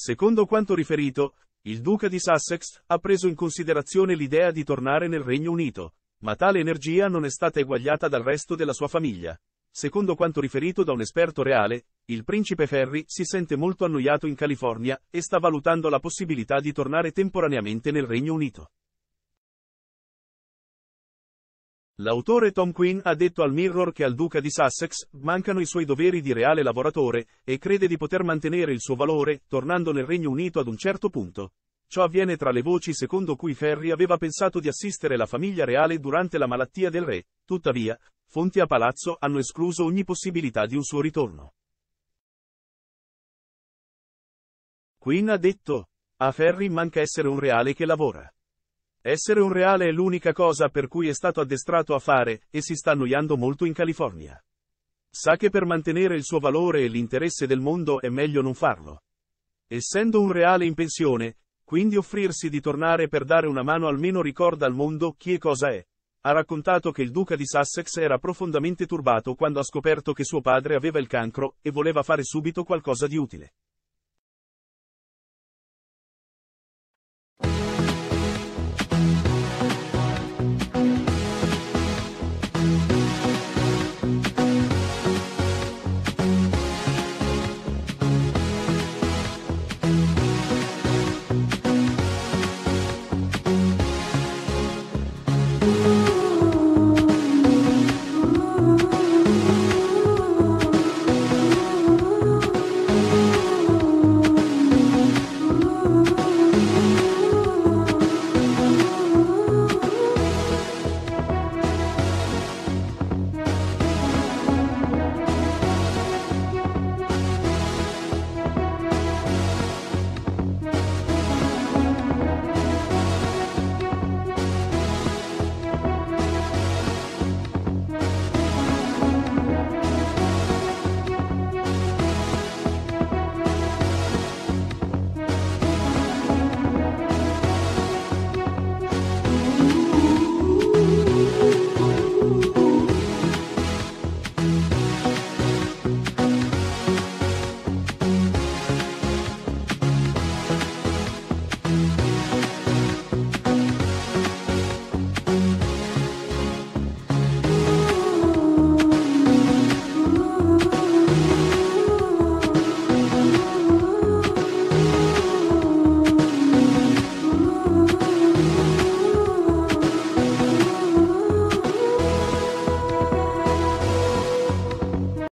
Secondo quanto riferito, il duca di Sussex ha preso in considerazione l'idea di tornare nel Regno Unito, ma tale energia non è stata eguagliata dal resto della sua famiglia. Secondo quanto riferito da un esperto reale, il principe Harry si sente molto annoiato in California e sta valutando la possibilità di tornare temporaneamente nel Regno Unito. L'autore Tom Quinn ha detto al Mirror che al duca di Sussex mancano i suoi doveri di reale lavoratore, e crede di poter mantenere il suo valore, tornando nel Regno Unito ad un certo punto. Ciò avviene tra le voci secondo cui Harry aveva pensato di assistere la famiglia reale durante la malattia del re, tuttavia, fonti a palazzo hanno escluso ogni possibilità di un suo ritorno. Quinn ha detto: a Harry manca essere un reale che lavora. Essere un reale è l'unica cosa per cui è stato addestrato a fare, e si sta annoiando molto in California. Sa che per mantenere il suo valore e l'interesse del mondo è meglio non farlo. Essendo un reale in pensione, quindi offrirsi di tornare per dare una mano almeno ricorda al mondo chi e cosa è. Ha raccontato che il duca di Sussex era profondamente turbato quando ha scoperto che suo padre aveva il cancro, e voleva fare subito qualcosa di utile.